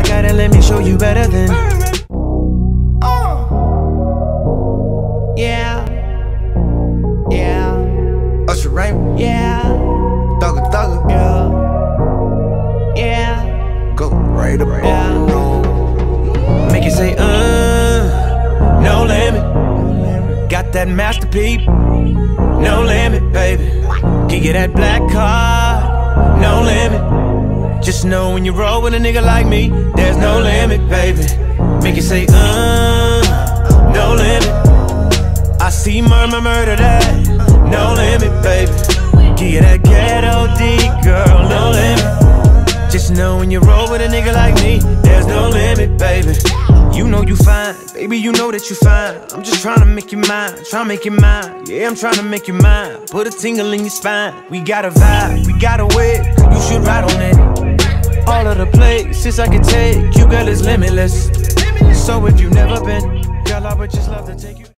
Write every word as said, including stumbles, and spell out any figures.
got it, let me show you better than. Yeah, yeah. Usher Raymond. Yeah, Thugger, thugger. yeah, yeah. Go right up, right Yeah. on. Make you say, uh, no limit. Got that masterpiece, no limit, baby. Give you that black car, no limit. Just know when you roll with a nigga like me, there's no limit, baby. Make you say, uh, no limit. I see murmur, murder that, no limit, baby. Give you that ghetto D, girl, no limit. Just know when you roll with a nigga like me, there's no limit, baby. You know you fine, baby, you know that you fine. I'm just trying to make you mine, trying to make you mine. Yeah, I'm trying to make you mine. Put a tingle in your spine. We got a vibe, we got a way, you should ride on it. All of the places I can take you, girl, is limitless. So if you've never been, girl, I would just love to take you.